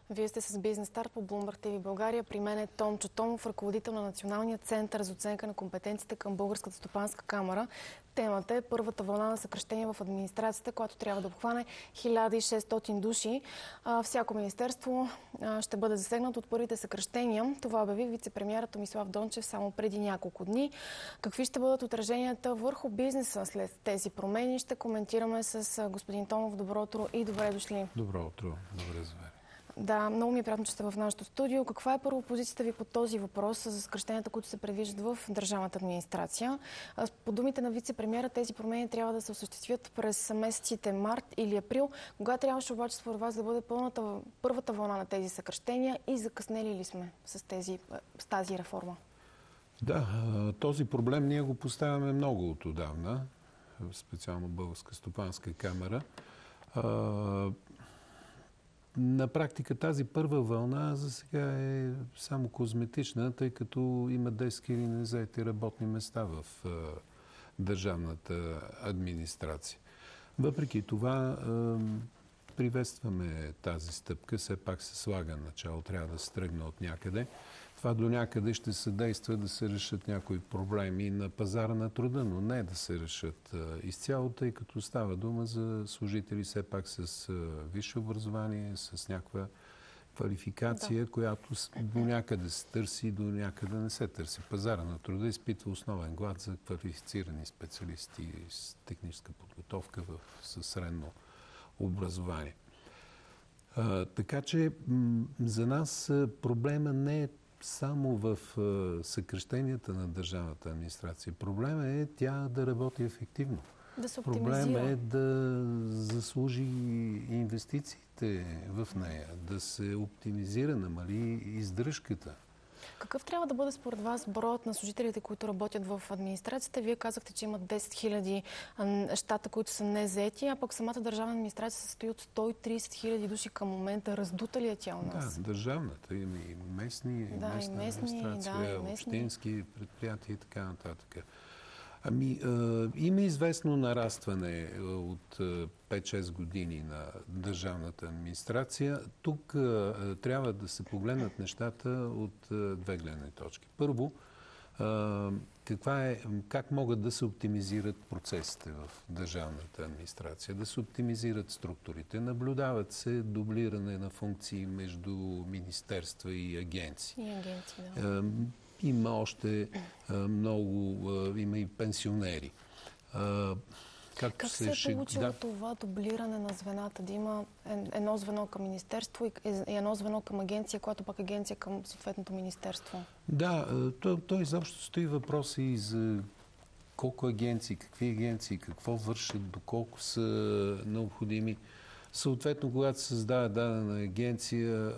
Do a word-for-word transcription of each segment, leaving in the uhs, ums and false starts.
Вие сте с Бизнес Старт по Bloomberg Ти Ви България. При мен е Томчо Томов, ръководител на Националния център за оценка на компетенциите към Българската стопанска камара. Темата е първата вълна на съкращение в администрацията, която трябва да обхване хиляда и шестстотин души. Всяко министерство ще бъде засегнато от първите съкращения. Това обяви вице-премиерът Томислав Дончев само преди няколко дни. Какви ще бъдат отраженията върху бизнеса след тези промени? Ще коментираме с господин Томов. Добро утро и добре дошли. Добро утро. Добре завери. Да, много ми е приятно, че сте в нашото студио. Каква е първо позицията ви по този въпрос за съкращенията, които се предвиждат в държавната администрация? По думите на вице-премиера, тези промени трябва да се осъществят през месеците март или април. Кога трябваше обаче според вас да бъде пълната, първата вълна на тези съкращения и закъснели ли сме с, тези, с тази реформа? Да, този проблем ние го поставяме много от отдавна, специално Българска стопанска камара. На практика тази първа вълна за сега е само козметична, тъй като има десет хиляди незаети работни места в е, държавната администрация. Въпреки това е, приветстваме тази стъпка, все пак се слага начало, трябва да се тръгне от някъде. Това до някъде ще съдейства да се решат някои проблеми на пазара на труда, но не да се решат изцяло, тъй като става дума за служители все пак с висше образование, с някаква квалификация, да. Която до някъде се търси, до някъде не се търси. Пазара на труда изпитва основен глад за квалифицирани специалисти с техническа подготовка в, със средно образование. А, така че за нас проблема не е само в съкращенията на държавната администрация. Проблема е тя да работи ефективно. Да се оптимизира. Проблема е да заслужи инвестициите в нея, да се оптимизира, намали издръжката. Какъв трябва да бъде според вас броят на служителите, които работят в администрацията? Вие казахте, че имат десет хиляди щата, които са незаети, а пък самата държавна администрация се състои от сто и тридесет хиляди души към момента. Раздута ли е тя у нас? Да, държавната. Има и местни, да, местна и местни, администрация, да, и местни. общински предприятия и така нататък. Ами, е, има известно нарастване от пет-шест години на държавната администрация. Тук е, трябва да се погледнат нещата от е, две гледни точки. Първо, е, каква е, как могат да се оптимизират процесите в държавната администрация, да се оптимизират структурите. Наблюдават се дублиране на функции между министерства и агенции. И агенции, да. Е, Има още а, много, а, има и пенсионери. А, как как се, се е получило да. това дублиране на звената? Да има едно звено към министерство и едно звено към агенция, която пък агенция към съответното министерство? Да, то, то изобщо стои въпроси и за колко агенции, какви агенции, какво вършат, доколко са необходими. Съответно, когато се създава дадена агенция,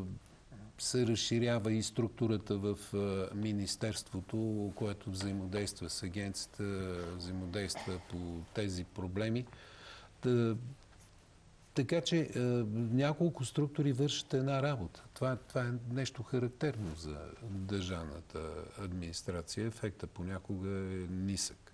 се разширява и структурата в министерството, което взаимодейства с агенцията, взаимодейства по тези проблеми. Та, така че няколко структури вършат една работа. Това, това е нещо характерно за държавната администрация. Ефектът понякога е нисък.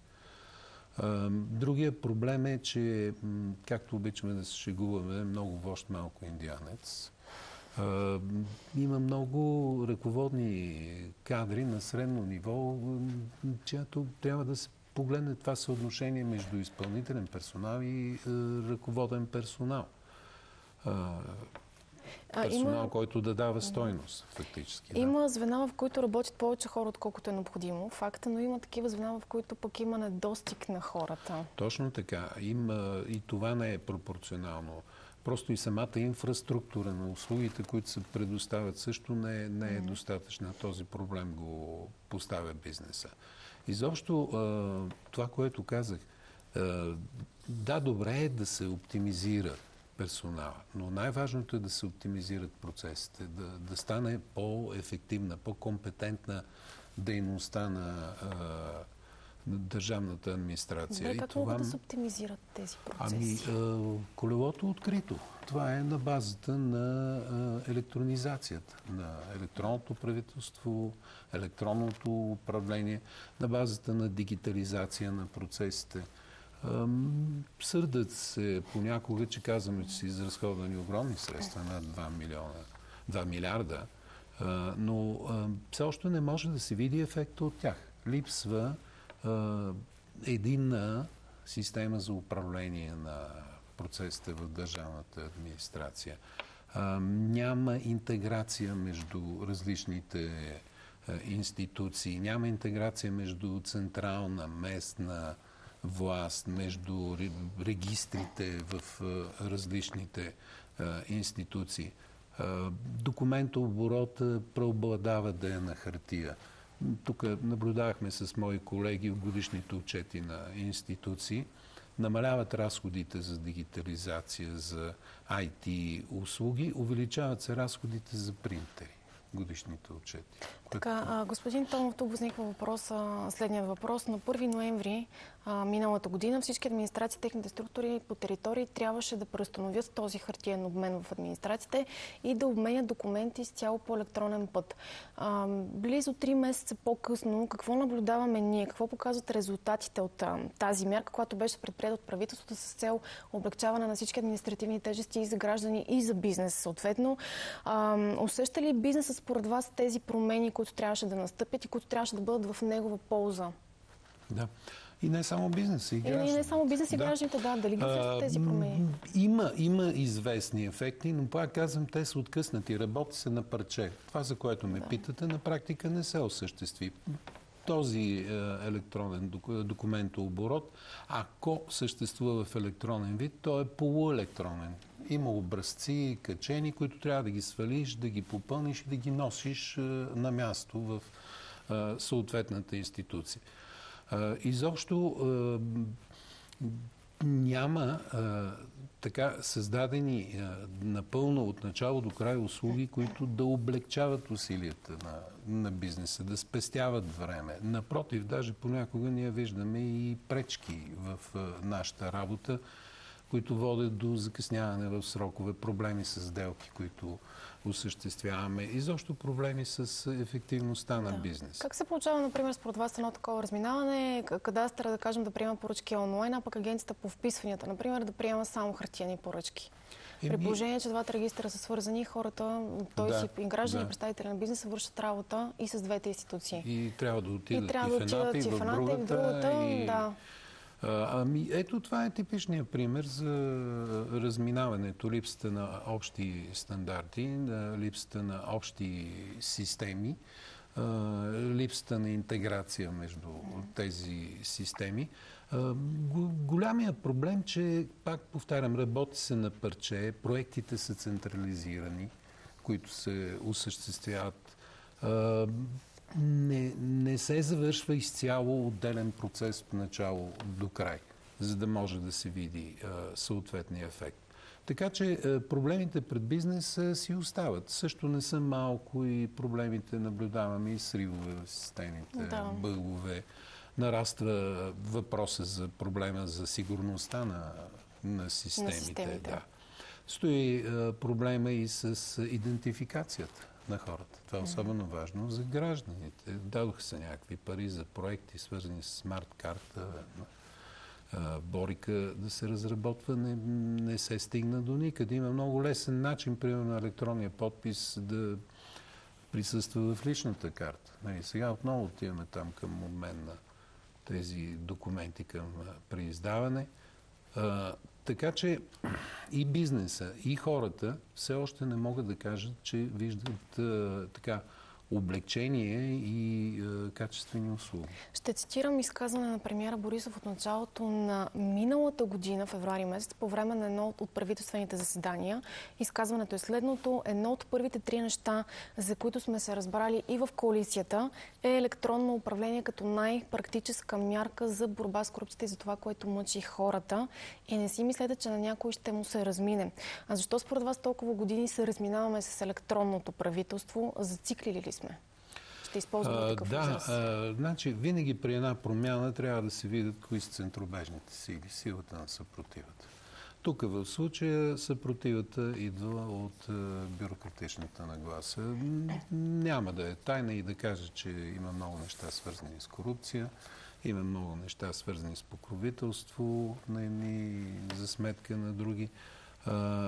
Другия проблем е, че, както обичаме да се шегуваме, много вожд, малко индианец. Uh, има много ръководни кадри на средно ниво, чиято трябва да се погледне това съотношение между изпълнителен персонал и uh, ръководен персонал. Uh, персонал, има... който да дава стойност, фактически. Има да. звена, в които работят повече хора, отколкото е необходимо. Факта, но има такива звена, в които пък има недостиг на хората. Точно така. Има, и това не е пропорционално. Просто и самата инфраструктура на услугите, които се предоставят, също не е, не е достатъчна. Този проблем го поставя бизнеса. Изобщо това, което казах, да, добре е да се оптимизира персонала, но най-важното е да се оптимизират процесите, да, да стане по-ефективна, по-компетентна дейността на държавната администрация. Добре, как и това... могат да се оптимизират тези процеси? Ами, колелото е открито. Това е на базата на електронизацията, на електронното правителство, електронното управление, на базата на дигитализация на процесите. Сърдат се понякога, че казваме, че са изразходвани огромни средства, над два милиона два милиарда, но все още не може да се види ефекта от тях. Липсва единна система за управление на процесите в държавната администрация. Няма интеграция между различните институции, няма интеграция между централна, местна власт, между регистрите в различните институции. Документооборота преобладава да е на хартия. Тук наблюдавахме с мои колеги в годишните отчети на институции. Намаляват разходите за дигитализация, за ай ти услуги, увеличават се разходите за принтери. Годишните отчети. Така, а, господин Томов, тук възниква въпрос, а, следният въпрос. На първи ноември а, миналата година всички администрации, техните структури по територии трябваше да преустановят този хартиен обмен в администрациите и да обменят документи с цяло по електронен път. А, близо три месеца по-късно, какво наблюдаваме ние? Какво показват резултатите от а, тази мярка, която беше предприета от правителството с цел облегчаване на всички административни тежести и за граждани, и за бизнес съответно? А, усеща ли бизнесът според вас тези промени, които трябваше да настъпят и които трябваше да бъдат в негова полза? Да. И не само бизнес, и гражданите. И не само бизнес и да. гражданите, да. Дали ги усещат тези промени? Има, има известни ефекти, но пак казвам, те са откъснати. Работи се на парче. Това, за което ме да. питате, на практика не се осъществи. Този е, електронен документооборот, ако съществува в електронен вид, той е полуелектронен. Има образци, качени, които трябва да ги свалиш, да ги попълниш и да ги носиш е, на място в е, съответната институция. Е, изобщо е, няма е, така създадени е, напълно от начало до край услуги, които да облегчават усилията на, на бизнеса, да спестяват време. Напротив, даже понякога ние виждаме и пречки в е, нашата работа, които водят до закъсняване в срокове, проблеми с сделки, които осъществяваме, и защо проблеми с ефективността на да. бизнес. Как се получава, например, според вас едно такова разминаване? Кадастъра, да кажем, да приема поръчки онлайн, а пък агенцията по вписванията, например, да приема само хартиени поръчки? При положение, че двата регистъра са свързани, хората, той да, си и граждани, да. представители на бизнеса вършат работа и с двете институции. И трябва да отидат и, трябва да отидат и в едната, и в другата. И... Да. Ами, ето това е типичният пример за разминаването, липсата на общи стандарти, липсата на общи системи, липсата на интеграция между тези системи. Голямият проблем, че, пак повтарям, работи се на парче, проектите са централизирани, които се осъществяват. Не, не се завършва изцяло отделен процес от начало до край, за да може да се види а, съответния ефект. Така че а, проблемите пред бизнеса си остават. Също не са малко и проблемите наблюдаваме и сривове в системите, да. бъгове. Нараства въпроса за проблема за сигурността на, на системите. На системите. Да. Стои а, проблема и с идентификацията на хората. Това е особено важно за гражданите. Дадоха се някакви пари за проекти, свързани с смарт-карта, Борика да се разработва, не, не се стигна до никъде. Има много лесен начин, примерно на електронния подпис, да присъства в личната карта. И сега отново отиваме там към обмен на тези документи към преиздаване. Така че и бизнеса, и хората все още не могат да кажат, че виждат а, така облегчение и а, качествени услуги. Ще цитирам изказване на премиера Борисов от началото на миналата година, февруари месец, по време на едно от правителствените заседания. Изказването е следното. Едно от първите три неща, за които сме се разбрали и в коалицията, е електронно управление като най-практическа мярка за борба с корупцията и за това, което мъчи хората. И не си мислете, че на някой ще му се размине. А защо според вас толкова години се разминаваме с електронното правителство? Зациклили ли сме? Ще използваме такъв Да, израз. а, значи винаги при една промяна трябва да се видят кои са центробежните сили, силата на съпротивата. Тук в случая съпротивата идва от а, бюрократичната нагласа. Няма да е тайна и да кажа, че има много неща свързани с корупция, има много неща свързани с покровителство на едни за сметка на други. А,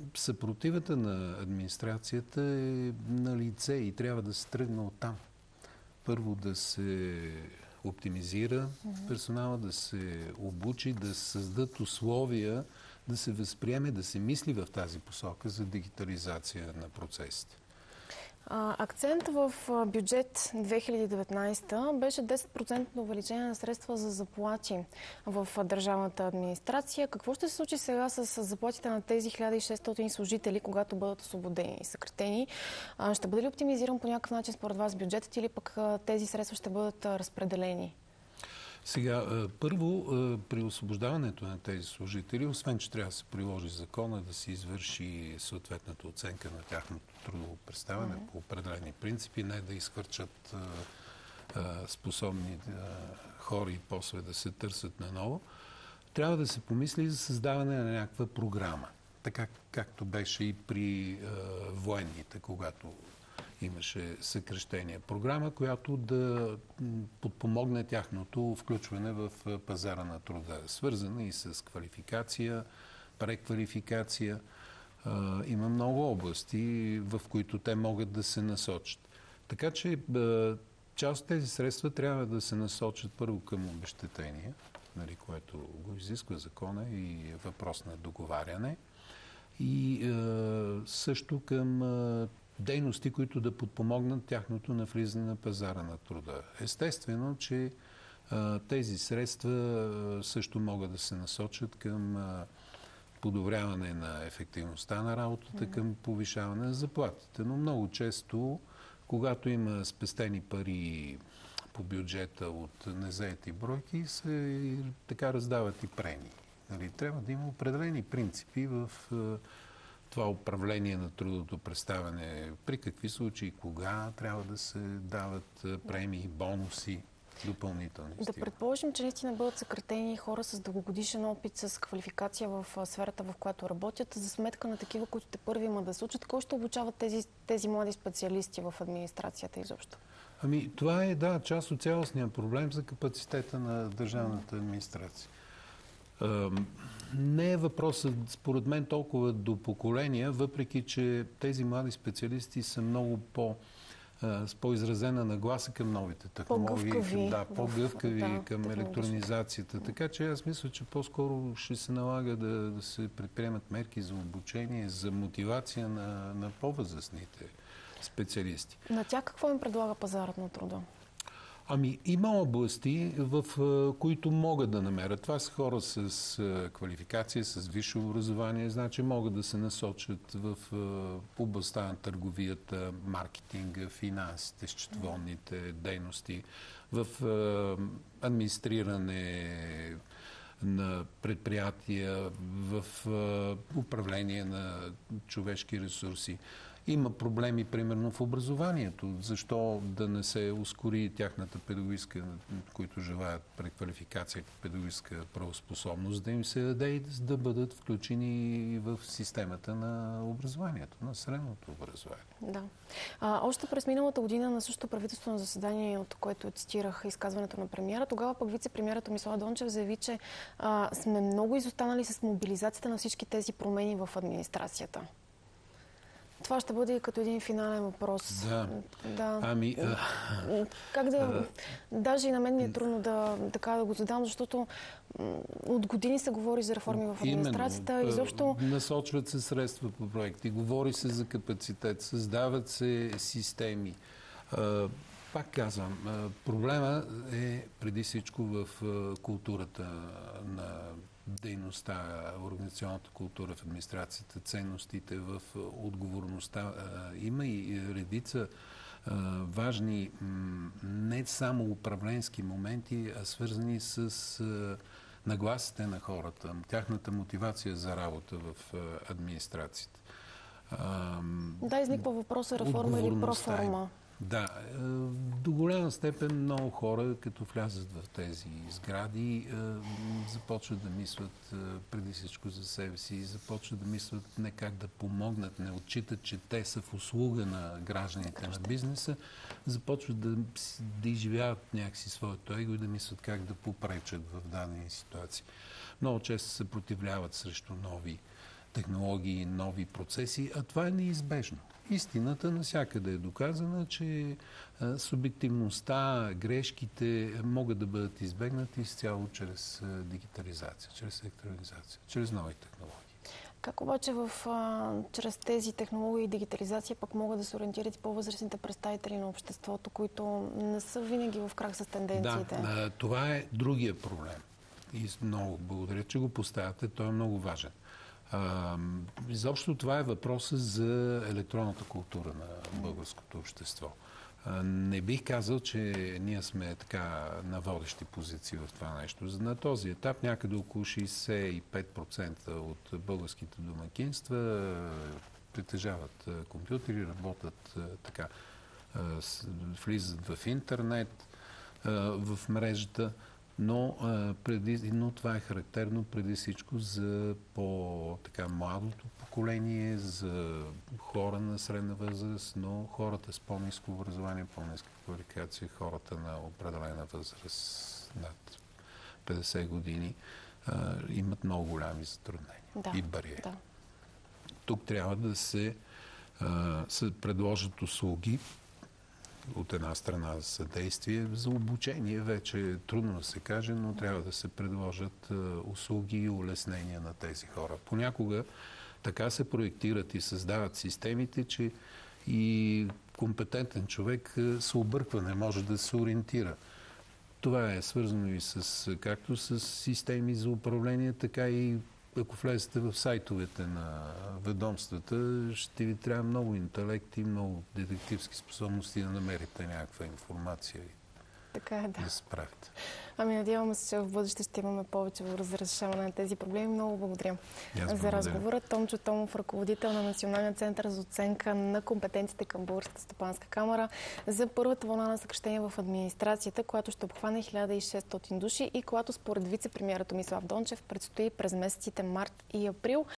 съпротивата на администрацията е на лице и трябва да се тръгне оттам. Първо да се оптимизира персонала, да се обучи, да се създадат условия, да се възприеме, да се мисли в тази посока за дигитализация на процесите. Акцент в бюджет две хиляди и деветнадесета беше десет процента увеличение на средства за заплати в държавната администрация. Какво ще се случи сега с заплатите на тези хиляда и шестстотин служители, когато бъдат освободени и съкратени? Ще бъде ли оптимизиран по някакъв начин според вас бюджетът или пък тези средства ще бъдат разпределени? Сега, първо, при освобождаването на тези служители, освен че трябва да се приложи закона, да се извърши съответната оценка на тяхното трудово представяне mm-hmm. по определени принципи, не да изхвърчат способни хора и после да се търсят наново, трябва да се помисли за създаване на някаква програма. Така както беше и при военните, когато имаше съкращение. Програма, която да подпомогне тяхното включване в пазара на труда. Свързана и с квалификация, преквалификация. Има много области, в които те могат да се насочат. Така че част от тези средства трябва да се насочат първо към обезщетения, нали, което го изисква закона и е въпрос на договаряне. И също към дейности, които да подпомогнат тяхното навлизане на пазара на труда. Естествено, че а, тези средства а, също могат да се насочат към а, подобряване на ефективността на работата, към повишаване на заплатите. Но много често, когато има спестени пари по бюджета от незаети бройки, се така раздават и премии. Нали? Трябва да има определени принципи в това управление на трудовото представяне, при какви случаи, кога трябва да се дават премии, бонуси, допълнителни стимули. Да предположим, че наистина бъдат съкратени хора с дългогодишен опит, с квалификация в сферата, в която работят, за сметка на такива, които те първи има да се учат. Кой ще обучават тези, тези млади специалисти в администрацията изобщо? Ами, това е, да, част от цялостния проблем за капацитета на държавната администрация. Не е въпросът, според мен, толкова до поколения, въпреки че тези млади специалисти са много по, с по-изразена нагласа към новите технологии, по-гъвкави, да, по-гъвкави да, към електронизацията. Така че аз мисля, че по-скоро ще се налага да, да се предприемат мерки за обучение, за мотивация на, на по-възрастните специалисти. На тях какво им предлага пазарът на труда? Ами, има области, в които могат да намерят. Това са хора с квалификация, с висше образование, значи могат да се насочат в областта на търговията, маркетинга, финансите, счетоводните дейности, в администриране на предприятия, в управление на човешки ресурси. Има проблеми, примерно, в образованието. Защо да не се ускори тяхната педагогическа, които желаят преквалификация, педагогическа правоспособност, да им се даде и да бъдат включени в системата на образованието, на средното образование. Да. А, още през миналата година на същото правителствено заседание, от което цитирах изказването на премиера, тогава пък вице-премиерът Томислав Дончев заяви, че а, сме много изостанали с мобилизацията на всички тези промени в администрацията. Това ще бъде като един финален въпрос. Да. да. Ами... А... Как да... А... Даже и на мен ми е трудно да, така, да го задам, защото от години се говори за реформи в администрацията. Именно. Изобщо... Насочват се средства по проекти, говори се за капацитет, създават се системи. А, пак казвам, проблема е преди всичко в културата на дейността, организационната култура в администрацията, ценностите, в отговорността. Има и редица важни, не само управленски моменти, а свързани с нагласите на хората, тяхната мотивация за работа в администрацията. Да, изниква въпроса реформа или проформа. Да, до голяма степен много хора, като влязат в тези сгради, започват да мислят преди всичко за себе си, започват да мислят не как да помогнат, не отчитат, че те са в услуга на гражданите на бизнеса, започват да, да изживяват някакси своето его и да мислят как да попречат в дадени ситуации. Много често се съпротивляват срещу нови технологии, нови процеси, а това е неизбежно. Истината навсякъде е доказана, че а, субективността, грешките могат да бъдат избегнати изцяло чрез а, дигитализация, чрез електронизация, чрез нови технологии. Как обаче в, а, чрез тези технологии и дигитализация пък могат да се ориентират и по-възрастните представители на обществото, които не са винаги в крак с тенденциите? Да, това е другия проблем. И много благодаря, че го поставяте. Той е много важен. А, изобщо това е въпросът за електронната култура на българското общество. А, не бих казал, че ние сме така на водещи позиции в това нещо. На този етап някъде около шейсет и пет процента от българските домакинства притежават компютри, работят така, влизат в интернет, в мрежата. Но, а, преди, но това е характерно преди всичко за по-младото поколение, за хора на средна възраст, но хората с по-ниско образование, по-ниска квалификация, хората на определена възраст над петдесет години а, имат много голями затруднения да, и бариери. Да. Тук трябва да се, а, се предложат услуги, от една страна за съдействие, за обучение вече е трудно да се каже, но трябва да се предложат услуги и улеснения на тези хора. Понякога така се проектират и създават системите, че и компетентен човек се обърква, не може да се ориентира. Това е свързано и с, както с системи за управление, така и ако влезете в сайтовете на ведомствата, ще ви трябва много интелект и много детективски способности да намерите някаква информация и така е, да. да се справите. Ами надяваме се, че в бъдеще ще имаме повече в разрешаване на тези проблеми. Много благодаря за разговора. Томчо Томов, ръководител на Националния център за оценка на компетенциите към Българската стопанска камара за първата вълна на съкращение в администрацията, която ще обхване хиляда и шестстотин души и която според вице-премиера Томислав Дончев предстои през месеците март и април.